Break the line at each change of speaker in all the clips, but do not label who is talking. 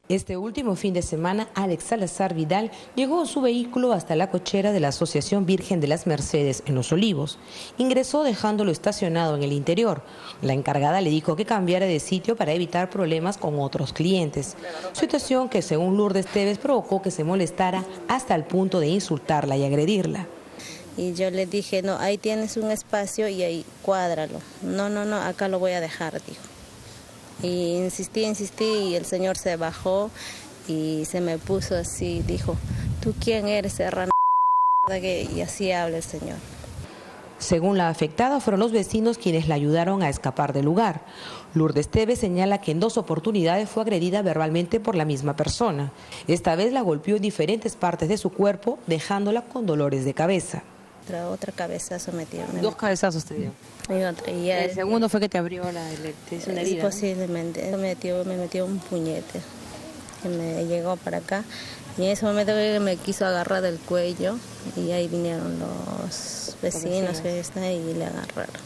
Este último fin de semana, Alex Salazar Vidal llegó en su vehículo hasta la cochera de la Asociación Virgen de las Mercedes en Los Olivos. Ingresó dejándolo estacionado en el interior. La encargada le dijo que cambiara de sitio para evitar problemas con otros clientes. Situación que, según Lourdes Tevez, provocó que se molestara hasta el punto de insultarla y agredirla.
Y yo le dije, no, ahí tienes un espacio y ahí cuádralo. No, acá lo voy a dejar, dijo. Y insistí y el señor se bajó y se me puso así, dijo, ¿tú quién eres, serrana? Y así habla el señor.
Según la afectada, fueron los vecinos quienes la ayudaron a escapar del lugar. Lourdes Tevez señala que en 2 oportunidades fue agredida verbalmente por la misma persona. Esta vez la golpeó en diferentes partes de su cuerpo, dejándola con dolores de cabeza.
Otra cabezazo metió.
2 cabezazos te dio.
Y otra, y ya
el segundo fue que te abrió te hizo una herida.
Posiblemente, me metió un puñete que me llegó para acá. Y en ese momento que me quiso agarrar del cuello y ahí vinieron los vecinos que están ahí y le agarraron.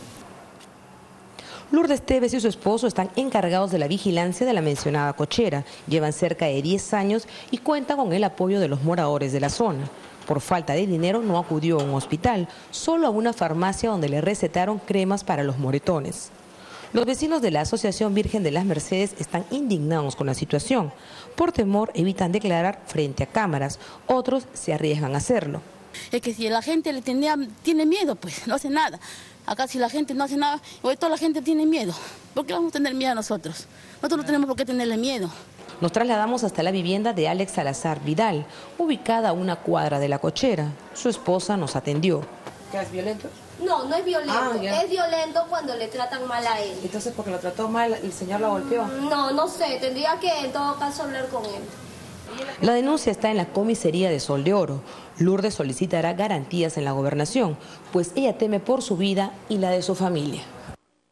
Lourdes Tevez y su esposo están encargados de la vigilancia de la mencionada cochera. Llevan cerca de 10 años y cuentan con el apoyo de los moradores de la zona. Por falta de dinero no acudió a un hospital, solo a una farmacia donde le recetaron cremas para los moretones. Los vecinos de la Asociación Virgen de las Mercedes están indignados con la situación. Por temor evitan declarar frente a cámaras, otros se arriesgan a hacerlo.
Es que si la gente tiene miedo, pues no hace nada. Acá si la gente no hace nada, hoy toda la gente tiene miedo. ¿Por qué vamos a tener miedo a nosotros? Nosotros no tenemos por qué tenerle miedo.
Nos trasladamos hasta la vivienda de Alex Salazar Vidal, ubicada a una cuadra de la cochera. Su esposa nos atendió. ¿Qué es violento?
No, no es violento. Es violento cuando le tratan mal a él.
Entonces, porque lo trató mal, ¿el señor la golpeó?
No sé. Tendría que en todo caso hablar con él.
La denuncia está en la comisaría de Sol de Oro. Lourdes solicitará garantías en la gobernación, pues ella teme por su vida y la de su familia.